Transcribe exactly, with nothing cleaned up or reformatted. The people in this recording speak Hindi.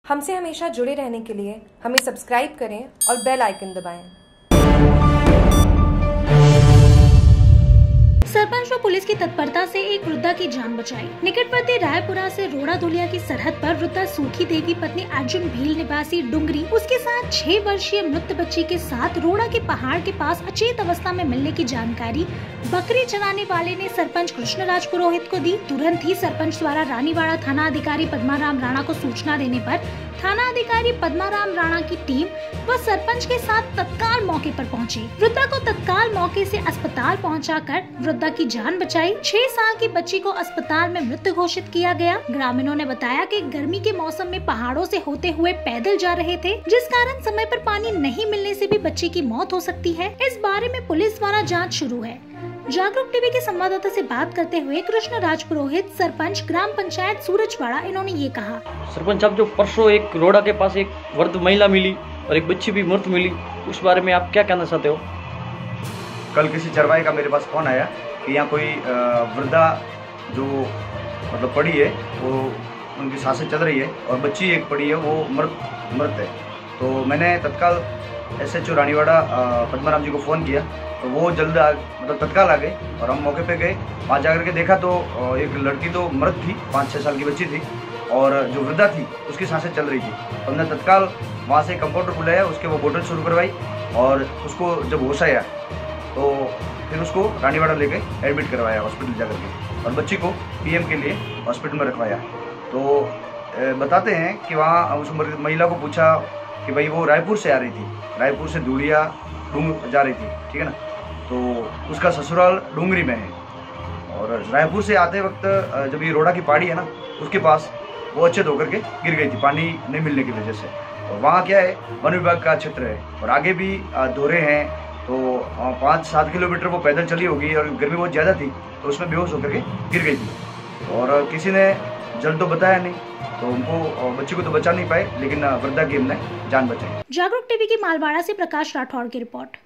हमसे हमेशा जुड़े रहने के लिए हमें सब्सक्राइब करें और बेल आइकन दबाएं। सरपंच व पुलिस की तत्परता से एक वृद्धा की जान बचाई। निकटवर्ती रायपुरा से रोड़ा धुलिया की सरहद पर वृद्धा सूखी देवी पत्नी अर्जुन भील निवासी डुंगरी उसके साथ छह वर्षीय मृत बच्ची के साथ रोड़ा के पहाड़ के पास अचेत अवस्था में मिलने की जानकारी बकरी चराने वाले ने सरपंच कृष्णराज पुरोहित को दी। तुरंत ही सरपंच द्वारा रानीवाड़ा थाना अधिकारी पद्माराम राणा को सूचना देने पर थाना अधिकारी पद्माराम राणा की टीम व सरपंच के साथ तत्काल मौके पर पहुंची। वृद्धा को तत्काल मौके से अस्पताल पहुंचाकर वृद्धा की जान बचाई। छह साल की बच्ची को अस्पताल में मृत घोषित किया गया। ग्रामीणों ने बताया कि गर्मी के मौसम में पहाड़ों से होते हुए पैदल जा रहे थे, जिस कारण समय पर पानी नहीं मिलने से भी बच्ची की मौत हो सकती है। इस बारे में पुलिस द्वारा जाँच शुरू है। जागरूक टीवी के संवाददाता से बात करते हुए कृष्णराज पुरोहित सरपंच ग्राम पंचायत सूरजवाड़ा इन्होंने ये कहा। सरपंच साहब, जो परसों एक रोड़ा के पास एक वृद्ध महिला मिली और एक बच्ची भी मृत मिली, उस बारे में आप क्या कहना चाहते हो? कल किसी चरवाहे का मेरे पास फोन आया कि यहाँ कोई वृद्धा जो मतलब पड़ी है, वो उनकी सांसें चल रही है और बच्ची एक पड़ी है, वो मृत मृत है। तो मैंने तत्काल S H O Raniwara Padmaram ji को फ़ोन किया, तो वो जल्द आ मतलब तत्काल आ गए और हम मौके पे गए। वहाँ जाकर के देखा तो एक लड़की तो मृत थी, पाँच छः साल की बच्ची थी, और जो वृद्धा थी उसकी सांसें चल रही थी। तो हमने तत्काल वहाँ से कंपाउंडर बुलाया, उसके वो बोतल शुरू करवाई और उसको जब होश आया तो फिर उसको रानीवाड़ा लेके एडमिट करवाया हॉस्पिटल जाकर के, और बच्ची को पीएम के लिए हॉस्पिटल में रखवाया। तो बताते हैं कि वहाँ उस महिला को पूछा कि भाई वो रायपुर से आ रही थी, रायपुर से धुलिया डूंग जा रही थी, ठीक है ना। तो उसका ससुराल डूंगरी में है, और रायपुर से आते वक्त जब ये रोड़ा की पहाड़ी है ना, उसके पास वो अचेत होकर के गिर गई थी पानी नहीं मिलने की वजह से। और वहाँ क्या है, वन विभाग का क्षेत्र है और आगे भी दोहरे हैं, तो पाँच सात किलोमीटर वो पैदल चली होगी और गर्मी बहुत ज़्यादा थी, तो उसमें बेहोश होकर के गिर गई थी और किसी ने जल्द तो बताया नहीं, तो उनको बच्ची को तो बचा नहीं पाए, लेकिन वृद्धा की हमने जान बचाई। जागरूक टीवी की मालवाड़ा से प्रकाश राठौड़ की रिपोर्ट।